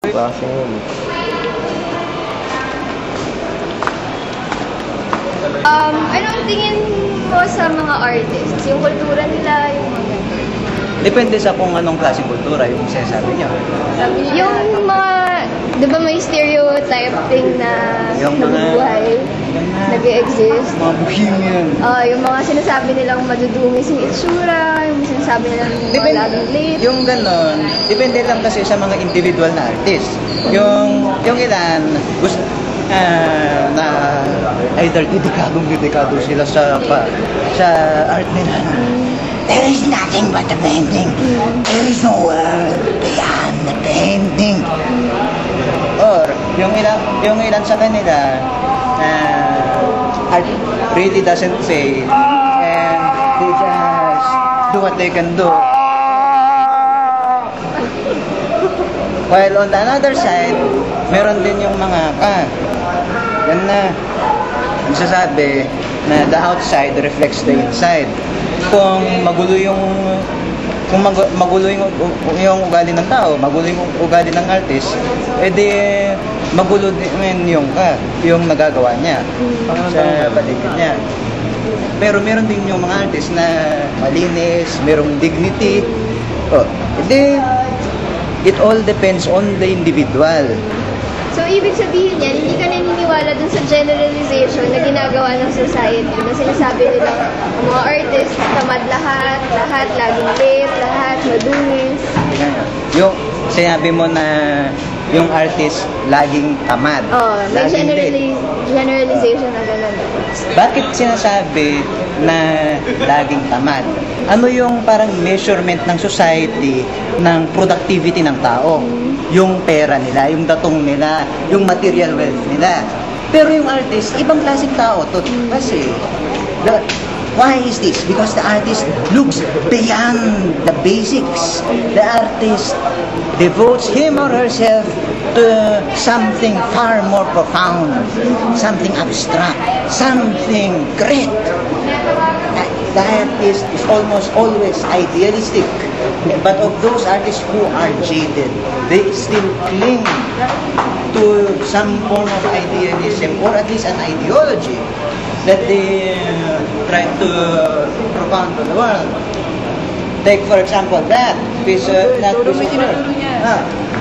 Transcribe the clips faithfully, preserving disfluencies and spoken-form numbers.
Klase yun. Um, ano ang tingin mo sa mga artists? Yung kultura nila, yung mga... Depende sa kung anong klaseng kultura yung sinasabi niya. Yung mga, di ba may stereotype thing na Yung mga- nabubuhay, nag-e-exist? Mga bohemian. Ah, yung mga sinasabi nilang madudungis yung itsura, yung sinasabi nilang mga Depende, laging late. yung ganon, depende lang kasi sa mga individual na artist. Yung, yung ilan, gusto, ah, na either dedikadong dedikado sila sa, pa, sa art nila. There is nothing but the painting. There is no world beyond the painting. Or, yung ilan, yung ilan sa kanila, uh, art really doesn't say, and they just do what they can do. While on the other side, meron din yung mga ka. Yan na, nagsasabi na the outside reflects the inside. Kung magulo yung kung mag, magulo yung, yung ugali ng tao, magulo yung ugali ng artist, edi magulo din yung ka, yung nagagawa niya sa balikan niya. Pero meron din yung mga artist na malinis, merong dignity. Oh, edi it all depends on the individual. So, ibig sabihin yan, hindi ka naniniwala dun sa generalization na ginagawa ng society na sinasabi nila ang mga artists, tamad lahat, lahat, laging late, lahat, madungis. Yung sinabi mo na yung artist laging tamad. Oh, may laging generali generalization na gano'n. Bakit sinasabi na laging tamad? Ano yung parang measurement ng society ng productivity ng tao? Yung pera nila, yung datong nila, yung material wealth nila. Pero yung artist, ibang klaseng tao to. Kasi, the, why is this? Because the artist looks beyond the basics. The artist devotes him or herself to something far more profound, something abstract, something great. The artist is almost always idealistic. But of those artists who are jaded, they still cling to some form of idealism or at least an ideology that they uh, try to propound to the world. Take for example that piece uh, that piece of work. Ah.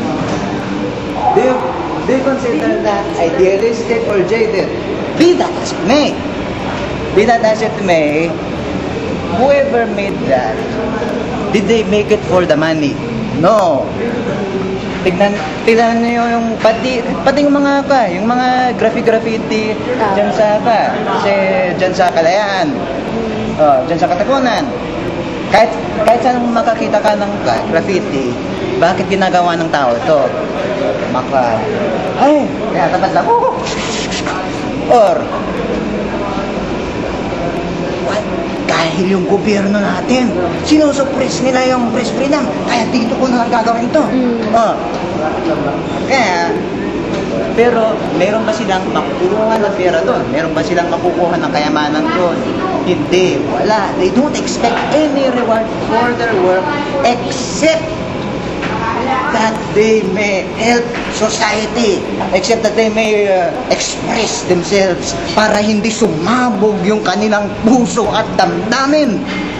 Do you, do you consider that idealistic or jaded? Be that as it may. Be that as it may, whoever made that, did they make it for the money? No. Tignan, tignan niyo yung pati pati yung mga ka, yung mga graffiti-graffiti diyan sa ka, kasi diyan sa Kalayaan. Oh, diyan sa Katapunan. Kahit kahit saan makakita ka ng ka, graffiti, bakit ginagawa ng tao ito? Maka ay, kaya tamad lang. Oh. Or dahil yung gobyerno natin, sinusuppress nila yung press freedom. Kaya dito ko na gagawin ito. Mm. Oh. Kaya, pero meron ba silang makukuha ng pera doon? Meron ba silang makukuha ng kayamanan doon? Hindi. Wala. They don't expect any reward for their work except that they may help society, except that they may uh, express themselves para hindi sumabog yung kanilang puso at damdamin.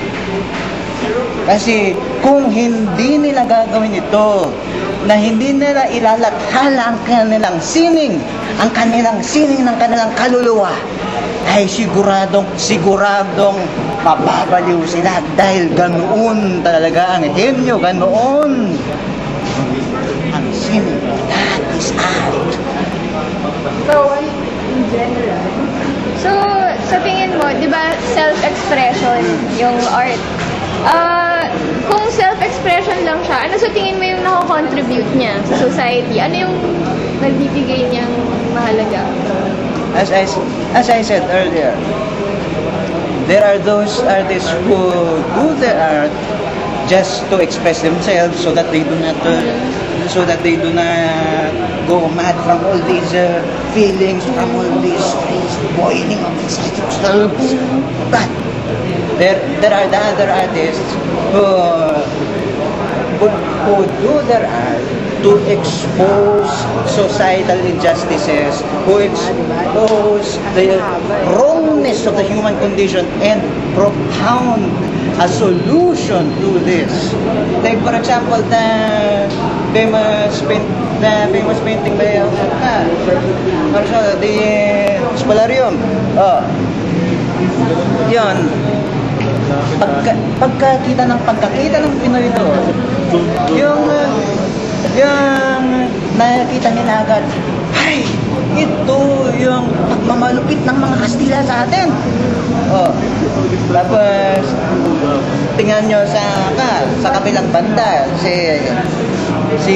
Kasi kung hindi nila gagawin ito, na hindi nila ilalathala ang kanilang sining, ang kanilang sining ng kanilang kaluluwa, ay siguradong, siguradong mababaliw sila dahil ganoon talaga ang henyo, ganoon ang sining. That is art. So, in general, so, sa tingin mo, di ba, self-expression yung art? Uh, kung self-expression lang siya, ano sa tingin mo yung nako-contribute niya sa society? Ano yung nagbibigay niyang mahalaga? As I, as I said earlier, there are those artists who do their art just to express themselves so that they do not uh, so that they do not go mad from all these uh, feelings, from all these boiling of inside themselves. But there there are the other artists who who, who do their art to expose societal injustices, who expose the wrongness of the human condition and propound a solution to this. Like for example, the famous paint, the famous painting by uh, also the Spolarium. Oh. Yun. Pagka, pagkakita ng pagkakita ng Pinoy doon, yung uh, yung nakita nila agad, ay, ito yung pagmamalupit ng mga Kastila sa atin. Oh. Tapos tingnan nyo sa ka, sa kabilang banda si si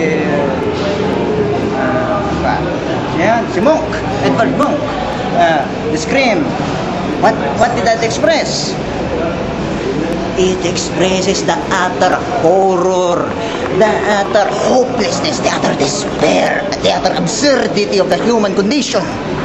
uh, yan, si Monk, Edward Monk. Uh, the Scream. What what did that express? It expresses the utter horror, the utter hopelessness, the utter despair, the utter absurdity of the human condition.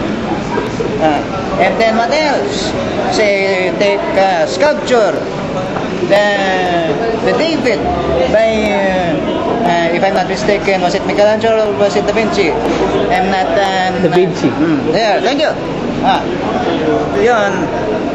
Uh, and then what else? Say, take uh, sculpture, the the David by, uh, uh, if I'm not mistaken, was it Michelangelo or was it Da Vinci? I'm not. Uh, Da Vinci. Mm, there, thank you. Ah, yun.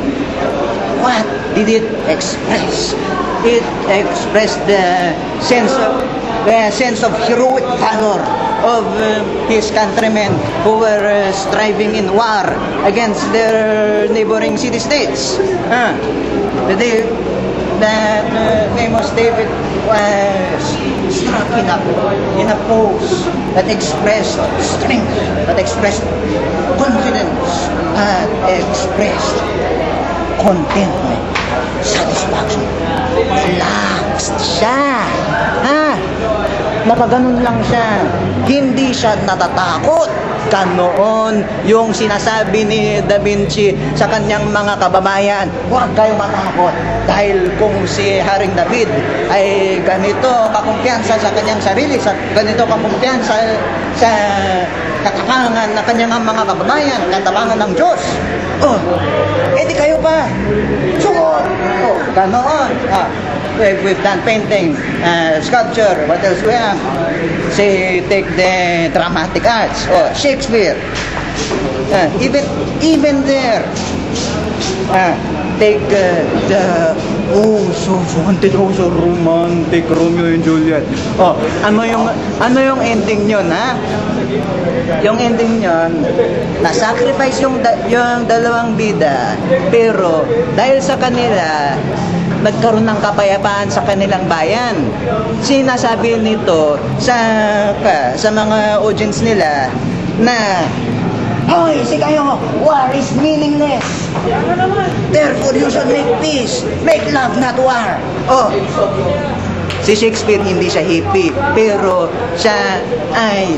What did it express? It expressed the sense of the sense of heroic valor of uh, his countrymen who were uh, striving in war against their neighboring city-states. Ah, the day that uh, famous David was struck in a, in a pose that expressed strength, that expressed confidence, and expressed contentment, satisfaction. Relaxed siya. Ha? Nakaganon lang siya. Hindi siya natatakot. Ganoon yung sinasabi ni Da Vinci sa kanyang mga kababayan. Huwag kayo matakot. Dahil kung si Haring David ay ganito kakumpiyansa sa kanyang sarili, sa ganito kakumpiyansa sa katapangan ng kanyang mga kababayan, katapangan ng Diyos. Oh, edi kayo pa. Sugot. Oh, ganoon. Ah, we've, we've done painting, uh, sculpture, what else we have? Say, take the dramatic arts. Oh, Shakespeare. Uh, even, even there. Uh, take uh, the oh so wanted, oh so romantic Romeo and Juliet. Oh, ano yung ano yung ending nyo, ha? Yung ending nyo, na-sacrifice yung da, yung dalawang bida, pero dahil sa kanila nagkaroon ng kapayapaan sa kanilang bayan. Sinasabi nito sa ka, sa mga audience nila na hoy, si kayo, war is meaningless. Therefore, you should make peace. Make love, not war. Oh, si Shakespeare hindi siya hippie, pero siya ay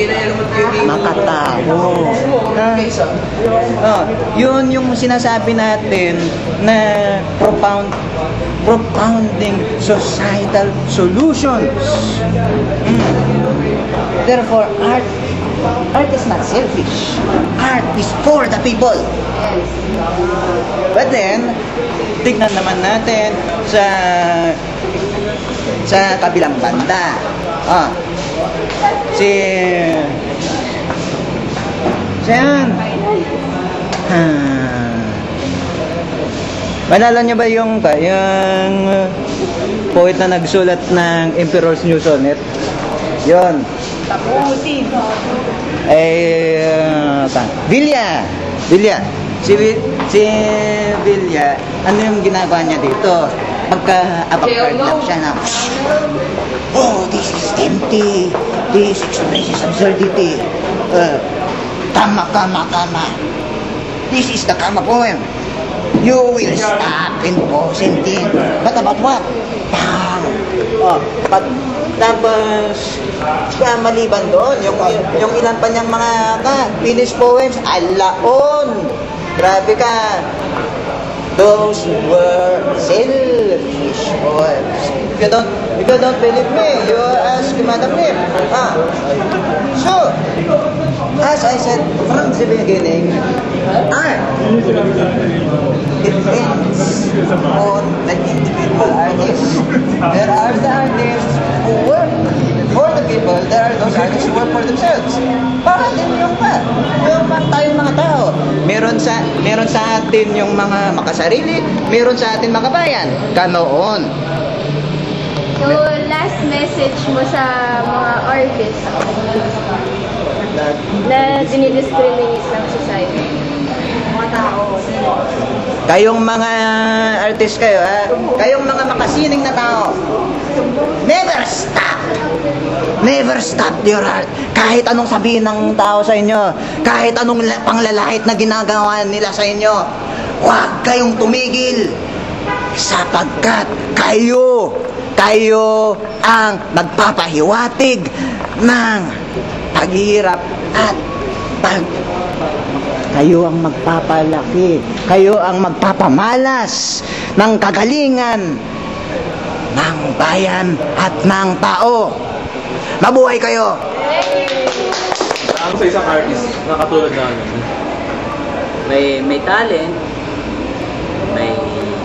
makatao. Ah, oh, yun yung sinasabi natin na propound, propounding societal solutions. Mm. Therefore, art Art is not selfish. Art is for the people. But then, tignan naman natin sa sa kabilang banda. Ah, si siyan. Ah. Malala niyo ba yung yung poet na nagsulat ng Emperor's New Sonnet? Yon. Tapusin. Eh, uh, Villa. Villa. Si, si Villa, ano yung ginagawa niya dito? Pagka-abapcard lang siya na, oh, this is empty. This expresses absurdity. Uh, kama, kama, kama. This is the kama poem. You will stop imposing things. But about what? Bang! Oh, but, tapos, kaya maliban doon, yung, yung ilan pa niyang mga ka, finished poems, alaon! Grabe ka! Those were selfish poems. If you don't, if you don't believe me, you ask Madam Lim. Ah. So, as I said from the beginning, art depends on the individual artist. There are the artists who work for the people, there are those artists who work for themselves. Para din yung pa, yung mga tayong mga tao. Meron sa meron sa atin yung mga makasarili, meron sa atin mga bayan. Ganoon. So, last message mo sa mga artists na dinidiscriminate ng society. Mga tao. Kayong mga artist kayo, ha? Kayong mga makasining na tao, never stop! Never stop your art. Kahit anong sabihin ng tao sa inyo, kahit anong panglalait na ginagawa nila sa inyo, huwag kayong tumigil. Sapagkat kayo, kayo ang magpapahiwatig ng paghihirap at pag kayo ang magpapalaki, kayo ang magpapamalas ng kagalingan ng bayan at ng tao. Mabuhay kayo! Ang sa isang artist na katulad na ano? May may talent, may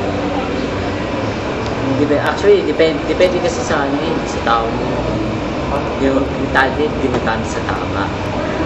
Dep- actually, depende, depende kasi sa ano eh, sa tao mo. Yung, yung talent, ginagamit sa tama.